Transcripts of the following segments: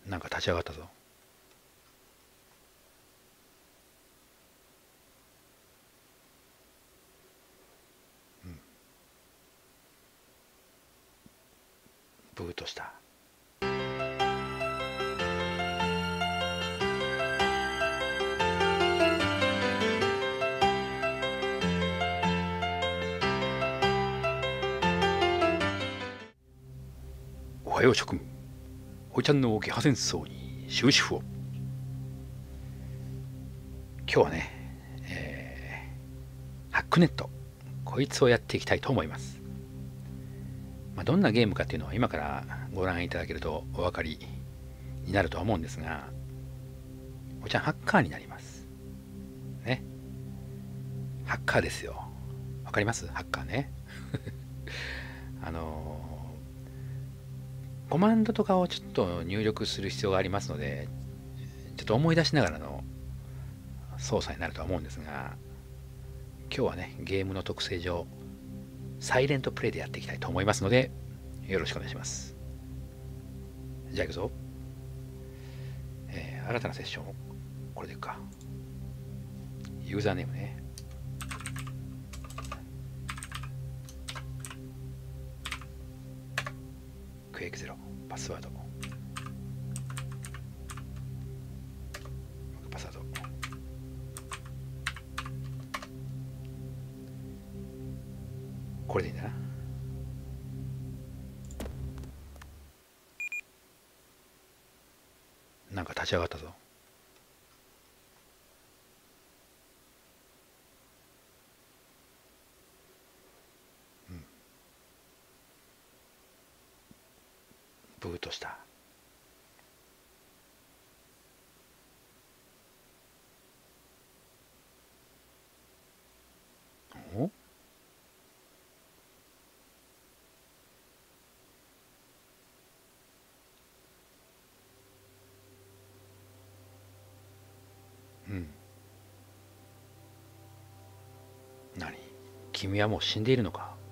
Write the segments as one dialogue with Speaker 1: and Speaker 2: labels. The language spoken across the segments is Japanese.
Speaker 1: なんか立ち上がったぞ。ブートした。おはよう諸君。おいちゃんのゲハ戦争に終止符を。今日はね、ハックネット、こいつをやっていきたいと思います。どんなゲームかっていうのは今からご覧いただけるとお分かりになるとは思うんですが、おいちゃんハッカーになりますね。ハッカーですよ。わかります？ハッカーね。コマンドとかをちょっと入力する必要がありますので、ちょっと思い出しながらの操作になるとは思うんですが、今日はね、ゲームの特性上、サイレントプレイでやっていきたいと思いますので、よろしくお願いします。じゃあ行くぞ。新たなセッション、これでいくか。ユーザーネームね。クエイク0、パスワード。パスワード。これでいいんだな。なんか立ち上がったぞ。ブートした。お？何？君はもう死んでいるのか？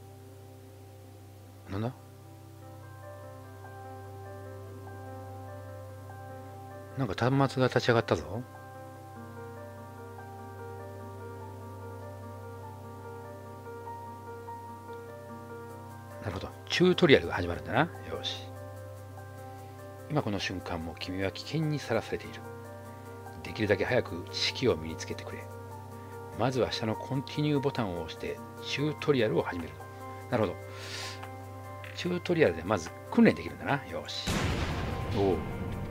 Speaker 1: なんだ？なんか端末が立ち上がったぞ。なるほど。チュートリアルが始まるんだな。よし。今この瞬間も君は危険にさらされている。できるだけ早く知識を身につけてくれ。まずは下のコンティニューボタンを押してチュートリアルを始めると。なるほど。チュートリアルでまず訓練できるんだな。よし。おお。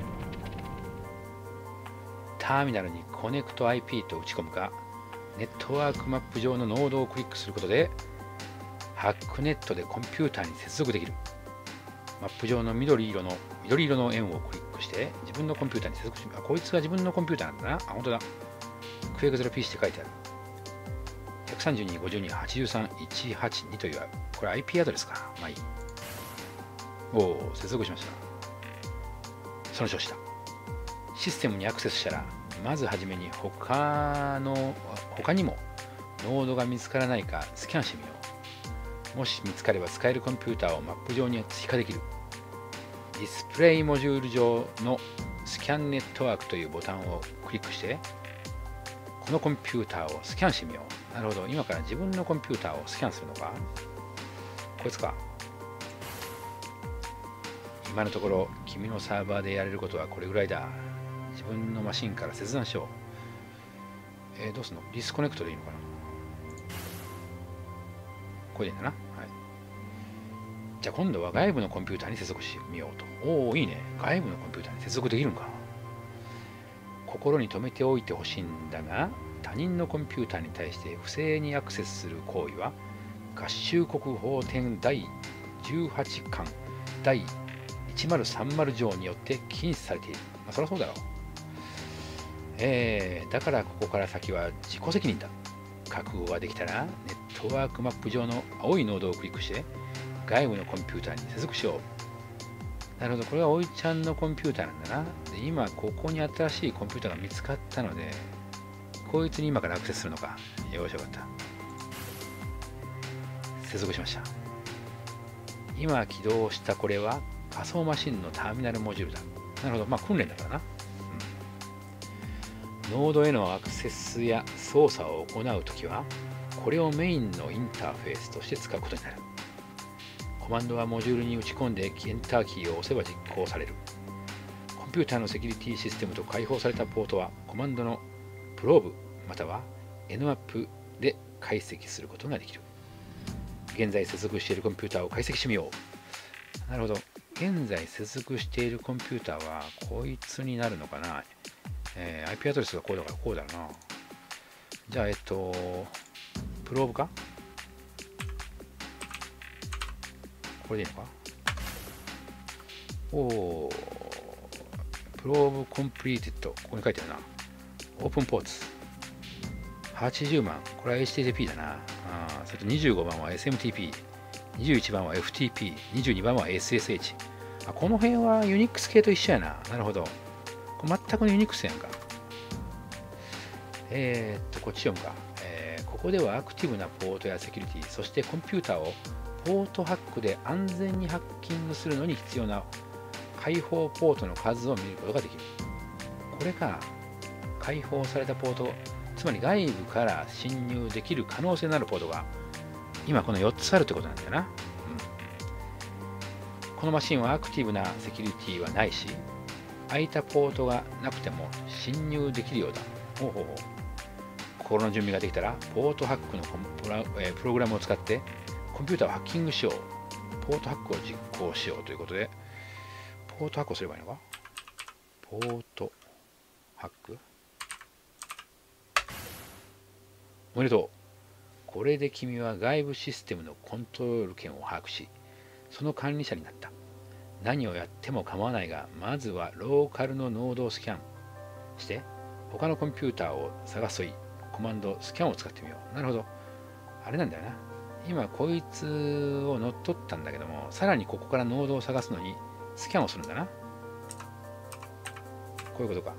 Speaker 1: ターミナルにコネクト IP と打ち込むか、ネットワークマップ上のノードをクリックすることで、ハックネットでコンピューターに接続できる。マップ上の緑色の円をクリックして自分のコンピューターに接続します。こいつが自分のコンピューターなんだな。本当だ。クエイク 0PC って書いてある。132.52.83.182という、これ IP アドレスか。まあいい。おお、接続しました。その調子だ。システムにアクセスしたら、まずはじめに他にもノードが見つからないかスキャンしてみよう。もし見つかれば使えるコンピューターをマップ上に追加できる。ディスプレイモジュール上のスキャンネットワークというボタンをクリックして、このコンピューターをスキャンしてみよう。なるほど。今から自分のコンピューターをスキャンするのか。こいつか。今のところ君のサーバーでやれることはこれぐらいだ。自分のマシンから切断しよう。どうすんの？ディスコネクトでいいのかな？これでいいんだな。はい。じゃあ今度は外部のコンピューターに接続してみようと。おお、いいね。外部のコンピューターに接続できるんか。心に留めておいてほしいんだが、他人のコンピューターに対して不正にアクセスする行為は、合衆国法典第18巻第1030条によって禁止されている。そりゃそうだろう。だからここから先は自己責任だ。覚悟ができたらネットワークマップ上の青いノードをクリックして外部のコンピューターに接続しよう。なるほど、これはおいちゃんのコンピューターなんだな。で、今ここに新しいコンピューターが見つかったので、こいつに今からアクセスするのか。よし、よかった。接続しました。今起動したこれは仮想マシンのターミナルモジュールだ。 なるほど。まあ訓練だからな。ノードへのアクセスや操作を行うときは、これをメインのインターフェースとして使うことになる。コマンドはモジュールに打ち込んでエンターキーを押せば実行される。コンピューターのセキュリティシステムと開放されたポートはコマンドのプローブまたは nmap で解析することができる。現在接続しているコンピューターを解析してみよう。なるほど。現在接続しているコンピューターはこいつになるのかな。IP アドレスがこうだからこうだろうな。じゃあ、プローブかこれでいいのか。おー、プローブコンプリーテッド。ここに書いてあるな。オープンポーツ。80万。これは HTTP だな。それと25番は SMTP。21番は FTP。22番は SSH。この辺は Unix 系と一緒やな。なるほど。これ全くの Unix やんか。こっち読むか。ここではアクティブなポートやセキュリティ、そしてコンピューターをポートハックで安全にハッキングするのに必要な開放ポートの数を見ることができる。これか。開放されたポート、つまり外部から侵入できる可能性のあるポートが今この4つあるってことなんだよな。このマシンはアクティブなセキュリティはないし、空いたポートがなくても侵入できるようだ。ほうほうほう。心の準備ができたら、ポートハックのプログラムを使ってコンピューターをハッキングしよう。ポートハックを実行しようということで、ポートハックをすればいいのか。ポートハック。おめでとう。これで君は外部システムのコントロール権を把握し、その管理者になった。何をやっても構わないが、まずはローカルのノードをスキャンして、他のコンピューターを探すといい。コマンドスキャンを使ってみよう。なるほど。あれなんだよな。今こいつを乗っ取ったんだけども、さらにここからノードを探すのにスキャンをするんだな。こういうことか。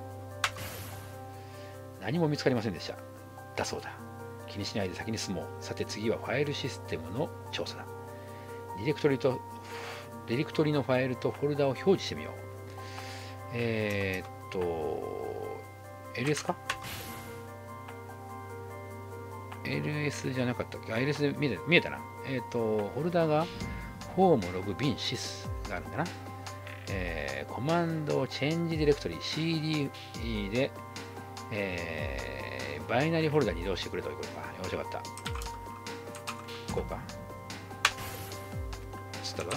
Speaker 1: 何も見つかりませんでした。だそうだ。気にしないで先に進もう。さて次はファイルシステムの調査だ。ディレクトリのファイルとフォルダを表示してみよう。LS か？LS じゃなかったっけ？LS で見えたな。フォルダがホームログビンシスがあるんだな。コマンドチェンジディレクトリ CD で、バイナリーフォルダに移動してくれということか。よしよかった。こうか。つったか？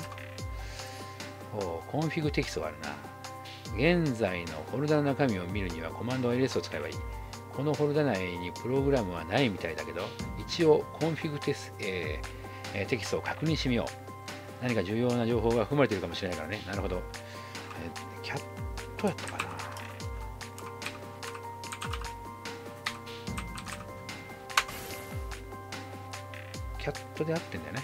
Speaker 1: コンフィグテキストがあるな。現在のフォルダの中身を見るにはコマンド LS を使えばいい。このフォルダ内にプログラムはないみたいだけど、一応コンフィグテキストを確認してみよう。何か重要な情報が含まれているかもしれないからね。なるほど。キャットやったかな。キャットで合ってんだよね。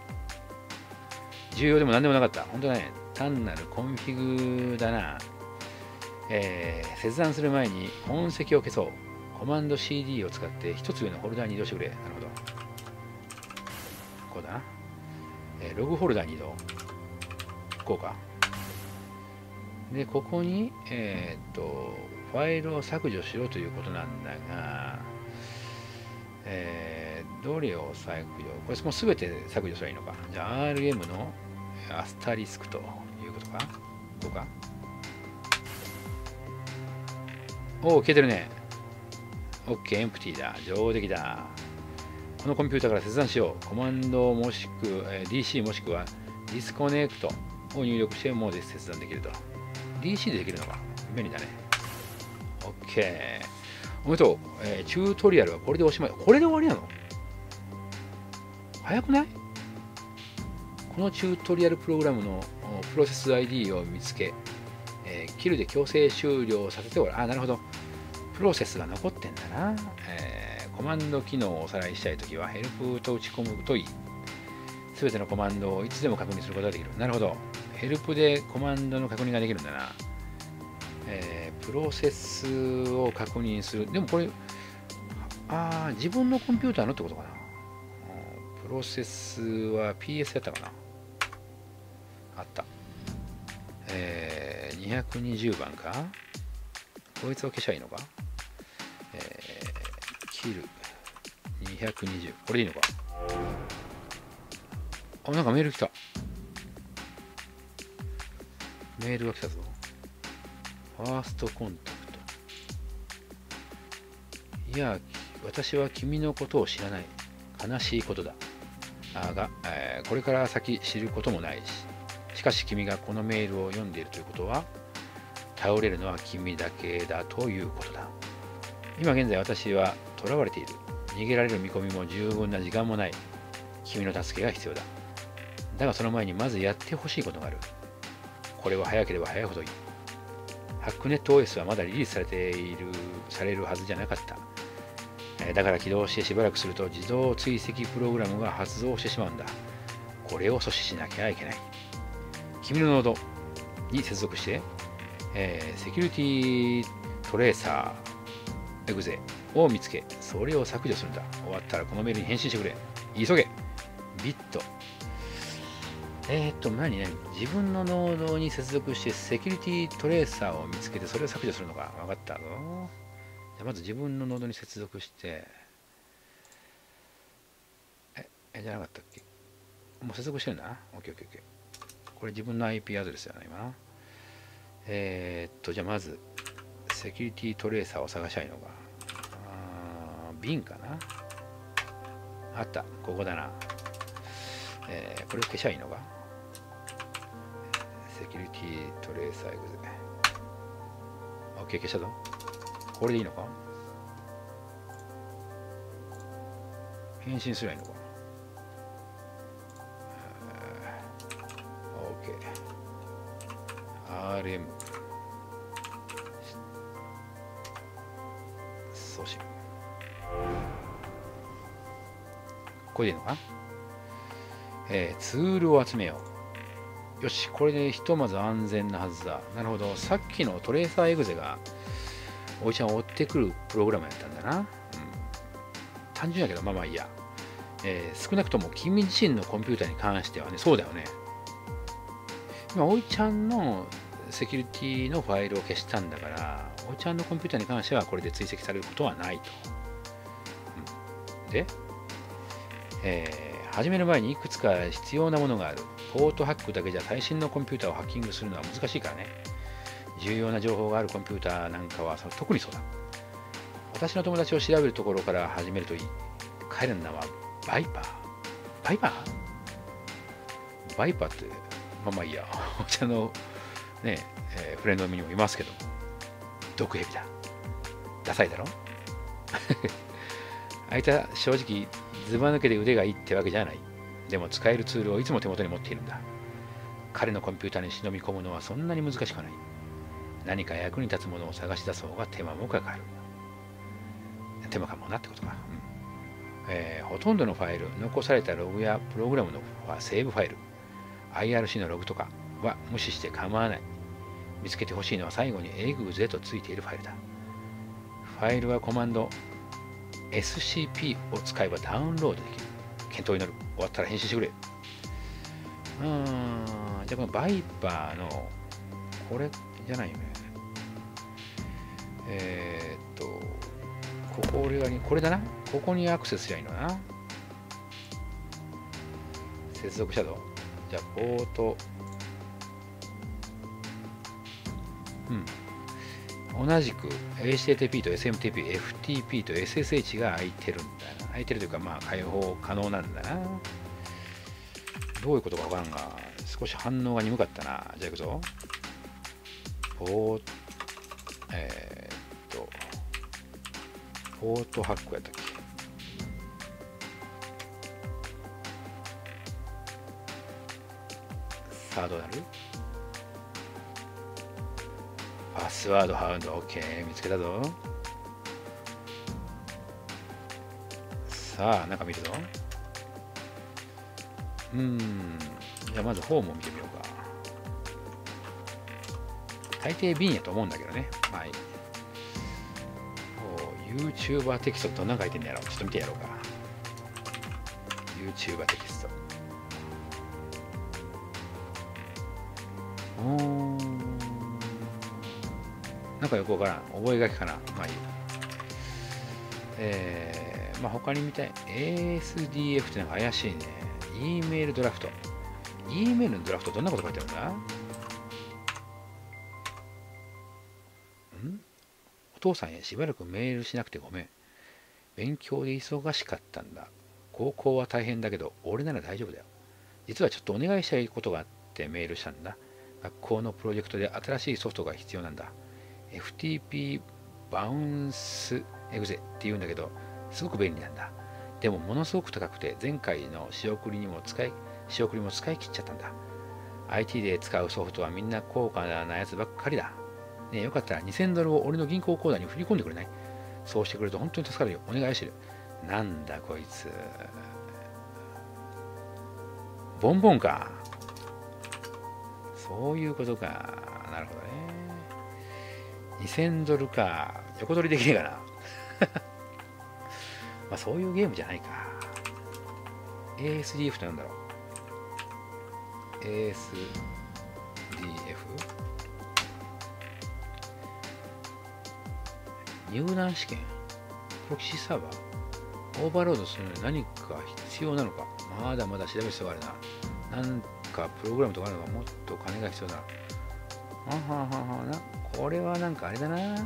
Speaker 1: 重要でも何でもなかった。本当だね。単なるコンフィグだな。切断する前に本跡を消そう。コマンド CD を使って一つ上のフォルダに移動してくれ。なるほど。こうだな。ログフォルダに移動。こうか。で、ここに、ファイルを削除しろということなんだが、どれを削除？これもうすべて削除すればいいのか。じゃあ RM のアスタリスクということか。こうか。おお、消えてるね。OK、エンプティだ。上出来だ。このコンピューターから切断しよう。コマンドもしく、DC もしくはディスコネクトを入力してもうで切断できると。DC でできるのか。便利だね。OK。おめでとう。チュートリアルはこれでおしまい。これで終わりなの？早くない？このチュートリアルプログラムのプロセス ID を見つけ、キルで強制終了させておる。なるほど。プロセスが残ってんだな。コマンド機能をおさらいしたいときは、ヘルプと打ち込むといい。すべてのコマンドをいつでも確認することができる。なるほど。ヘルプでコマンドの確認ができるんだな。プロセスを確認する。でもこれ、自分のコンピューターのってことかな。プロセスは PS やったかな。あった。 220番か。こいつを消しゃいいのか。切る。220。これでいいのか。あ、なんかメール来た。メールが来たぞ。ファーストコンタクト。いや、私は君のことを知らない。悲しいことだ。が、これから先知ることもないし。しかし君がこのメールを読んでいるということは、倒れるのは君だけだということだ。今現在私は囚われている。逃げられる見込みも十分な時間もない。君の助けが必要だ。だがその前にまずやってほしいことがある。これは早ければ早いほどいい。ハックネット OS はまだリリースされるはずじゃなかった。だから起動してしばらくすると自動追跡プログラムが発動してしまうんだ。これを阻止しなきゃいけない。君のノードに接続して、セキュリティトレーサーエグゼを見つけ、それを削除するんだ。終わったらこのメールに返信してくれ。急げ。ビット。何自分のノードに接続してセキュリティトレーサーを見つけてそれを削除するのか。分かったぞ。じゃあまず自分のノードに接続して、じゃなかったっけ。もう接続してるんだな。OKOKOK。これ自分の IP アドレスだな、今な。じゃあまず、セキュリティトレーサーを探しゃいいのか。bin かな。あった。ここだな。これを消しゃいいのか。セキュリティトレーサーエグゼ。OK、消したぞ。これでいいのか。返信すればいいのか。OK。RM。送信。これでいいのか。ツールを集めよう。よし、これでひとまず安全なはずだ。なるほど。さっきのトレーサーエグゼがおいちゃんを追ってくるプログラムやったんだな。単純やけど、まあまあいいや。少なくとも君自身のコンピューターに関してはね、そうだよね。今、おいちゃんのセキュリティのファイルを消したんだから、おいちゃんのコンピューターに関してはこれで追跡されることはないと。で、始める前にいくつか必要なものがある。ポートハックだけじゃ最新のコンピューターをハッキングするのは難しいからね。重要な情報があるコンピューターなんかは特にそうだ。私の友達を調べるところから始めるといい。彼の名はバイパー。バイパーバイパーって、まあまあいいや。お茶のね、フレンドの身にもいますけど、毒蛇だ。ダサいだろあいつは正直、ずば抜けて腕がいいってわけじゃない。でも使えるツールをいつも手元に持っているんだ。彼のコンピューターに忍び込むのはそんなに難しくはない。何か役に立つものを探し出す方が手間もかかる。手間かもなってことか。ほとんどのファイル、残されたログやプログラムのセーブファイル、IRC のログとかは無視して構わない。見つけてほしいのは最後にエグゼとついているファイルだ。ファイルはコマンド SCP を使えばダウンロードできる。検討になる。終わったら返信してくれ。じゃあこのバイパーのこれじゃないよね。これだな。ここにアクセスしゃいいのな。接続したぞ。じゃあポート。同じく HTTP と SMTP、FTP と SSH が空いてるんだな。空いてるというか、まあ開放可能なんだな。どういうことかわからんが、少し反応が鈍かったな。じゃあ行くぞ。ポートハックやったっけ。さあどうなる？パスワードハウンド OK 見つけたぞ。さあ中見るぞ。じゃあまずホームを見てみようか。大抵瓶やと思うんだけどね。まあいい。YouTuber テキストどんなの書いてんのやろ。ちょっと見てやろうか。YouTuber テキスト。 なんかよくわからん。覚え書きかな。まあいい。まあ他に見たい。ASDF ってなんか怪しいね。E メールドラフト。E メールのドラフトどんなこと書いてあるんだ？お父さんへしばらくメールしなくてごめん。勉強で忙しかったんだ。高校は大変だけど、俺なら大丈夫だよ。実はちょっとお願いしたいことがあってメールしたんだ。学校のプロジェクトで新しいソフトが必要なんだ。FTP バウンスエグゼっていうんだけど、すごく便利なんだ。でもものすごく高くて、前回の仕送りも使い切っちゃったんだ。IT で使うソフトはみんな高価なやつばっかりだ。ねえ、よかったら2000ドルを俺の銀行口座に振り込んでくれない？そうしてくれると本当に助かるよ。お願いしてる。なんだこいつ。ボンボンか。そういうことか。なるほどね。2000ドルか。横取りできねえかな。まあそういうゲームじゃないか。ASDF ってなんだろう。ASDF？ 入団試験、プロキシサーバー、オーバーロードするのに何か必要なのか。まだまだ調べる必要があるな。なんかプログラムとかあるのか。もっと金が必要だ。これはなんかあれだな。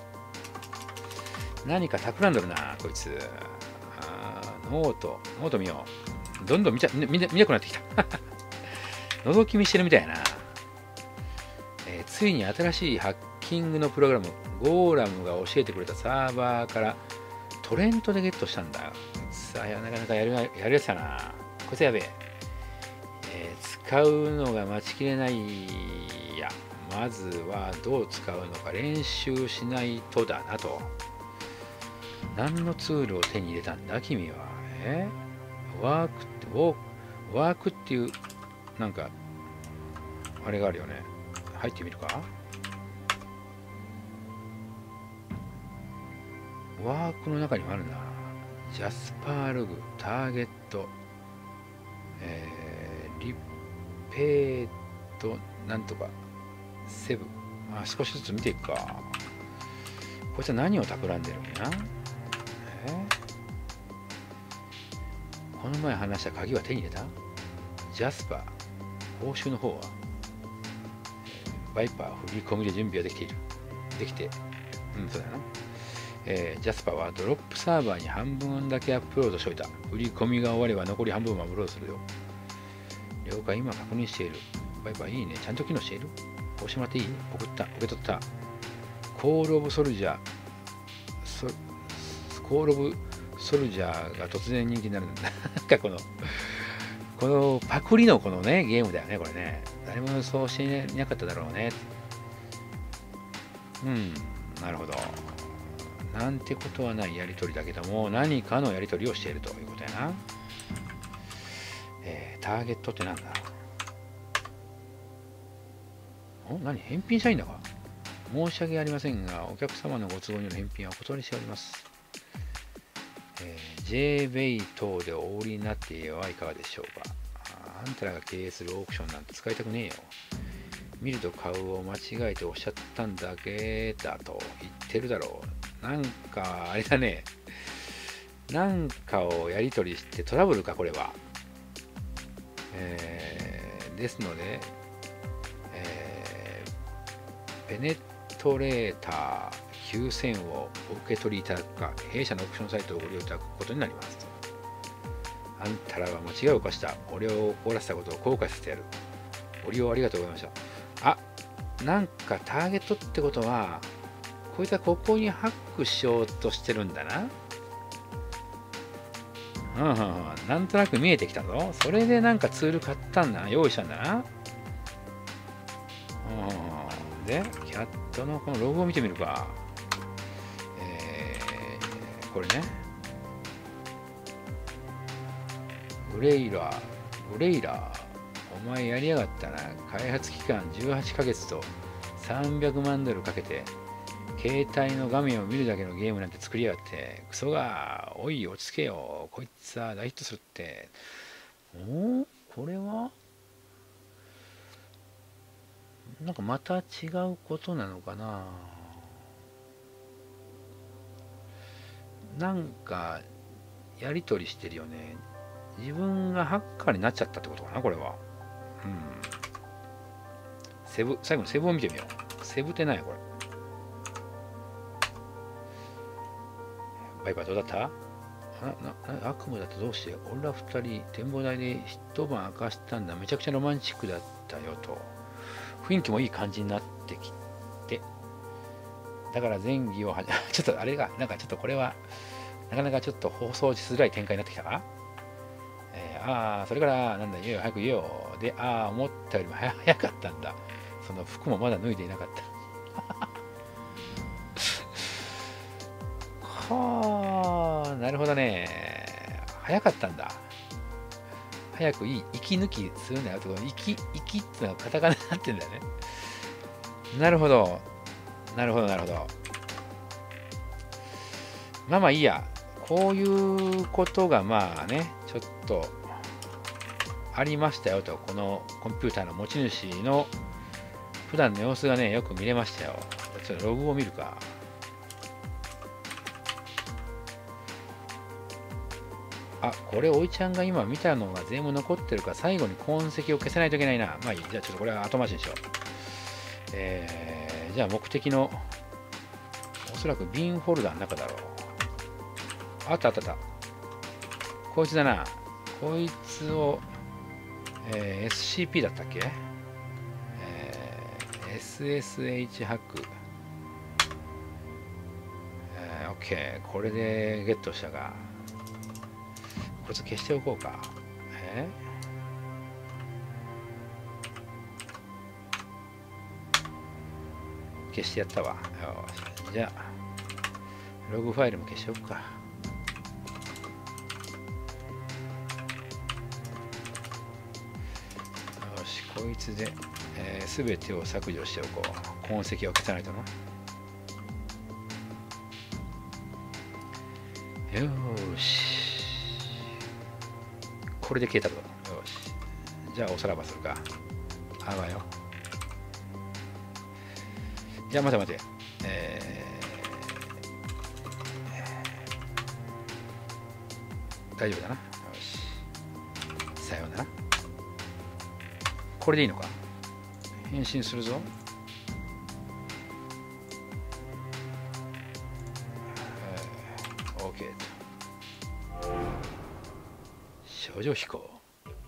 Speaker 1: 何か企んどるな、こいつ。ノート見よう。どんどん見なくなってきた。覗き見してるみたいな。ついに新しいハッキングのプログラム、ゴーラムが教えてくれたサーバーからトレントでゲットしたんだ。さあ、なかなかやるやつだな。こいつやべえ。使うのが待ちきれない。や、まずはどう使うのか練習しないとだなと。何のツールを手に入れたんだ君は。ワークっていう、なんか、あれがあるよね。入ってみるか。ワークの中にもあるな。ジャスパーログ、ターゲット、リペート、なんとか、セブ。まあ、少しずつ見ていくか。こいつは何を企んでるんや。この前話した鍵は手に入れた？ジャスパー、報酬の方は？バイパー、振り込みで準備はできている。できて、そうだな。ジャスパーはドロップサーバーに半分だけアップロードしておいた。振り込みが終われば残り半分もアップロードするよ。了解、今確認している。バイパーいいね。ちゃんと機能している？押してもらっていい？受け取った。コールオブソルジャー。コールオブソルジャーが突然人気になるんだ。なんかこのパクリのこのね、ゲームだよね、これね。誰も予想していなかっただろうね。なるほど。なんてことはないやりとりだけども、何かのやりとりをしているということやな。ターゲットってなんだ？何？返品したいんだか？申し訳ありませんが、お客様のご都合による返品はお断りしております。JBay 等でお売りになってはいかがでしょうか。あんたらが経営するオークションなんて使いたくねえよ。見ると買うを間違えておっしゃったんだけだと言ってるだろう。なんかあれだね。なんかをやり取りしてトラブルか、これは。ですので、ペネトレーター9000をお受け取りいただくか、弊社のオークションサイトをご利用いただくことになります。あんたらは間違いを犯した。俺を怒らせたことを後悔させてやる。ご利用ありがとうございました。あ、なんかターゲットってことは、こいつはここにハックしようとしてるんだな。なんとなく見えてきたぞ。それでなんかツール買ったんだ。用意したんだな。で、キャットのこのロゴを見てみるか。これね。グレイラー。お前やりやがったな。開発期間18ヶ月と300万ドルかけて、携帯の画面を見るだけのゲームなんて作りやがって、クソが、おい、落ち着けよ。こいつは大ヒットするって。これはなんかまた違うことなのかな。 なんかやり取りしてるよね。自分がハッカーになっちゃったってことかな、これは。うん。最後のセブを見てみよう。セブってないこれ。バイバイどうだった？悪夢だとどうして、俺ら二人展望台で一晩明かしたんだ。めちゃくちゃロマンチックだったよと。雰囲気もいい感じになってきて。だから前儀をちょっとあれが、なんかちょっとこれは、なかなかちょっと放送しづらい展開になってきたか。それから、なんだ、言えよ、早く言えよ。で、思ったよりも早かったんだ。その服もまだ脱いでいなかった。はあ、なるほどね。早かったんだ。早く息抜きするんだよとか、息ってのがカタカナになってんだよね。なるほど。なるほど。まあいいや。こういうことがまあね、ちょっとありましたよと。このコンピューターの持ち主の普段の様子がね、よく見れましたよ。ちょっとログを見るか。これ、おいちゃんが今見たのが全部残ってるから、最後に痕跡を消さないといけないな。まあいい。じゃあちょっとこれは後回しにしよう。じゃあ目的の、おそらくビンフォルダの中だろう。あった。こいつだな。こいつを、SCP だったっけ、SSH ハック。OK。これでゲットしたか。こいつ消しておこうか。消してやったわ。よし。じゃあ、ログファイルも消しておくか。よし、こいつで、全てを削除しておこう。痕跡を消さないとな。よし。これで消えたぞ。よし。じゃあおさらばするか。あわよ。じゃあ待て。大丈夫だな。よし。さようなら。これでいいのか。変身するぞ。OK と。少女飛行。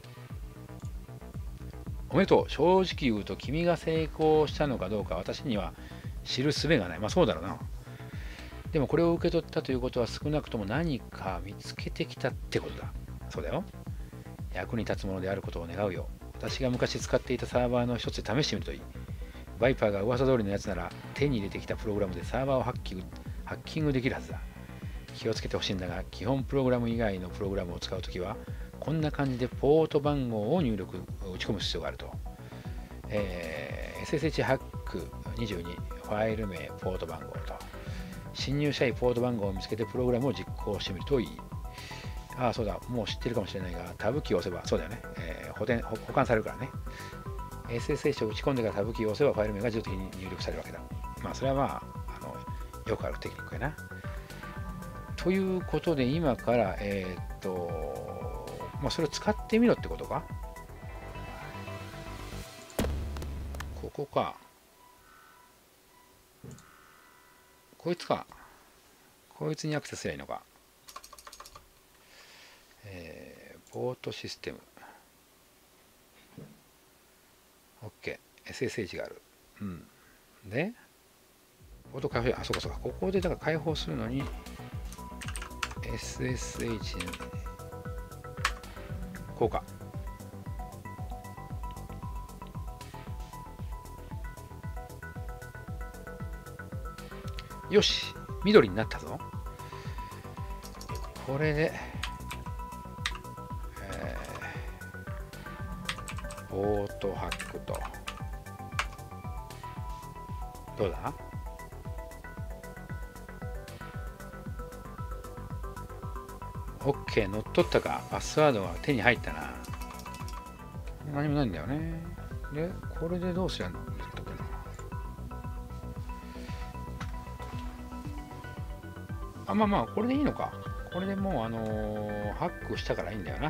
Speaker 1: おめでとう。正直言うと君が成功したのかどうか私には知る術がない。まあそうだろうな。でもこれを受け取ったということは少なくとも何か見つけてきたってことだ。そうだよ。役に立つものであることを願うよ。私が昔使っていたサーバーの一つで試してみるといい。バイパーが噂通りのやつなら手に入れてきたプログラムでサーバーをハッキングできるはずだ。気をつけてほしいんだが、基本プログラム以外のプログラムを使うときはこんな感じでポート番号を打ち込む必要があると。SSH ハック22ファイル名ポート番号と侵入者にポート番号を見つけてプログラムを実行してみるといい。そうだ、もう知ってるかもしれないが、タブキーを押せば、そうだよね、保管されるからね。SSH を打ち込んでからタブキーを押せばファイル名が自動的に入力されるわけだ。まあ、それはまあ、よくあるテクニックやな。ということで、今から、まあ、それを使ってみろってことか。ここか。こいつか。こいつにアクセスすればいいのか。ポートシステム。OK。SSH がある。うん。で、ポート開放、そうか。ここでだから開放するのに、SSH に、こうか。よし、緑になったぞ。これで、オートハックと、どうだ？ OK、乗っ取ったか。パスワードが手に入ったな。何もないんだよね。で、これでどうすりゃいいんだったっけな。 あ、まあまあ、これでいいのか。これでもう、ハックしたからいいんだよな。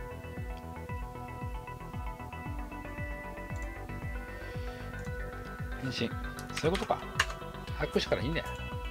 Speaker 1: 返信。そういうことか。ハックしたからいいんだよ。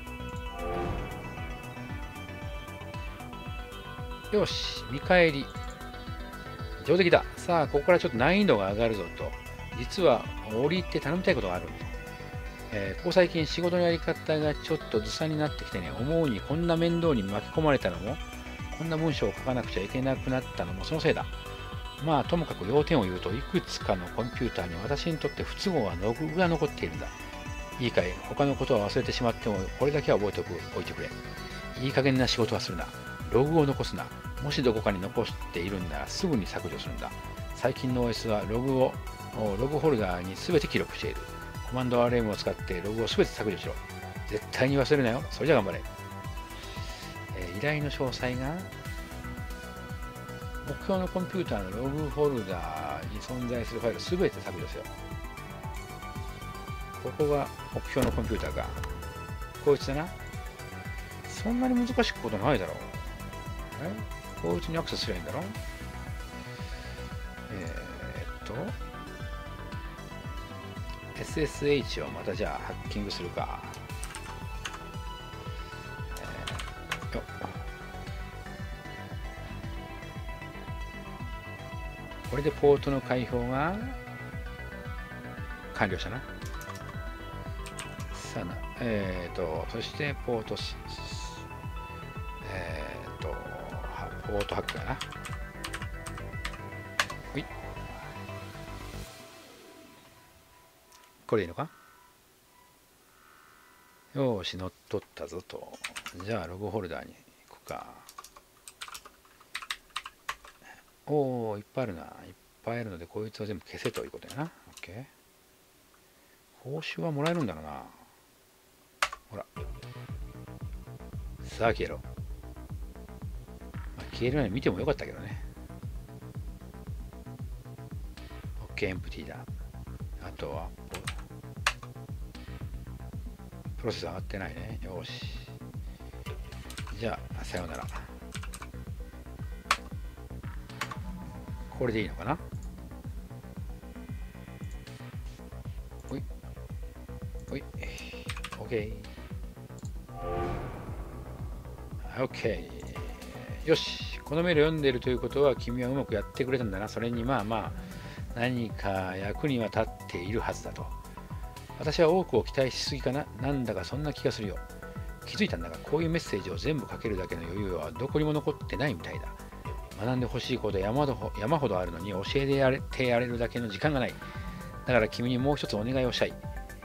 Speaker 1: よし、見返り。上出来だ。さあ、ここからちょっと難易度が上がるぞと。実は、降りて頼みたいことがある。ここ最近仕事のやり方がちょっとずさになってきてね、思うにこんな面倒に巻き込まれたのも、こんな文章を書かなくちゃいけなくなったのもそのせいだ。まあ、ともかく要点を言うと、いくつかのコンピューターに私にとって不都合なログが残っているんだ。いいかい、他のことは忘れてしまっても、これだけは覚えておいてくれ。いい加減な仕事はするな。ログを残すな。もしどこかに残しているんならすぐに削除するんだ。最近の OS はログホルダーに全て記録している。コマンド RM を使ってログを全て削除しろ。絶対に忘れなよ。それじゃ頑張れ。依頼の詳細が、目標のコンピューターのログホルダーに存在するファイル全て削除せよ。ここが目標のコンピューターか。こいつだな。そんなに難しいことないだろう。こいつにアクセスすればいいんだろ。SSH をまたじゃあハッキングするか。これでポートの開放が完了したな。さあな、そしてポートポートハックだな。ほい。これでいいのか。よーし、乗っ取ったぞと。じゃあ、ログホルダーに行くか。おー、いっぱいあるな。いっぱいあるので、こいつは全部消せということやな。OK。報酬はもらえるんだろうな。ほら。さあ、消えろ。消えるように見てもよかったけどね。OK、エンプティだ。あとは、プロセス上がってないね。よし。じゃあ、さようなら。これでいいのかな。ほい。ほい。OK。OK。よし。このメール読んでいるということは、君はうまくやってくれたんだな。それにまあまあ、何か役には立っているはずだと。私は多くを期待しすぎかな。なんだかそんな気がするよ。気づいたんだが、こういうメッセージを全部書けるだけの余裕はどこにも残ってないみたいだ。学んでほしいこと山ほどあるのに教えてやれるだけの時間がない。だから君にもう一つお願いをしたい。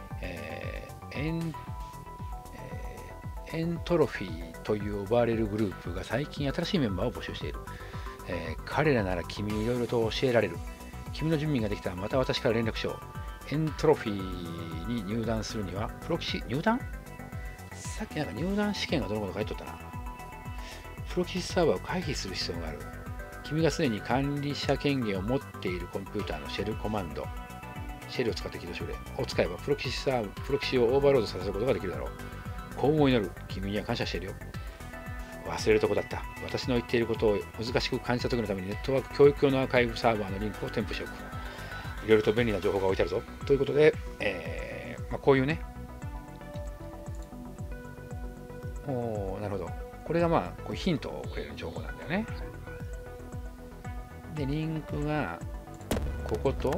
Speaker 1: エントロフィーと呼ばれるグループが最近新しいメンバーを募集している。彼らなら君にいろいろと教えられる。君の準備ができたらまた私から連絡しよう。エントロフィーに入団するには、プロキシ、入団さっきなんか入団試験がどのこと書いておったな。プロキシサーバーを回避する必要がある。君がすでに管理者権限を持っているコンピューターのシェルコマンド、シェルを使って起動してくれ。を使えばプロキシをオーバーロードさせることができるだろう。幸運を祈る。君には感謝しているよ。忘れるとこだった。私の言っていることを難しく感じた時のためにネットワーク教育用のアーカイブサーバーのリンクを添付しておく。いろいろと便利な情報が置いてあるぞ。ということで、こういうね。なるほど。これがこういうヒントをくれる情報なんだよね。で、リンクが、ここと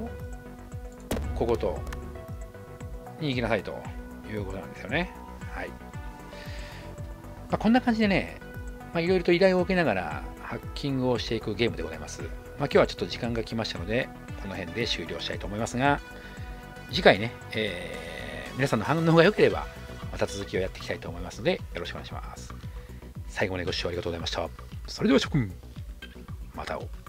Speaker 1: に行きなさいということなんですよね。はい。こんな感じでね、いろいろと依頼を受けながらハッキングをしていくゲームでございます。今日はちょっと時間が来ましたので、この辺で終了したいと思いますが、次回ね、皆さんの反応が良ければ、また続きをやっていきたいと思いますので、よろしくお願いします。最後までご視聴ありがとうございました。それでは諸君、また会おう。